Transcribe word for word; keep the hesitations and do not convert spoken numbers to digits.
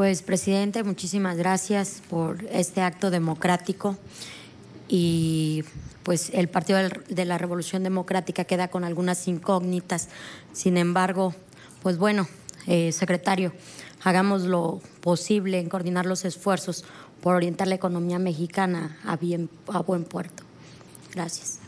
Pues, presidente, muchísimas gracias por este acto democrático y pues el Partido de la Revolución Democrática queda con algunas incógnitas. Sin embargo, pues bueno, eh, secretario, hagamos lo posible en coordinar los esfuerzos por orientar la economía mexicana a, bien, a buen puerto. Gracias.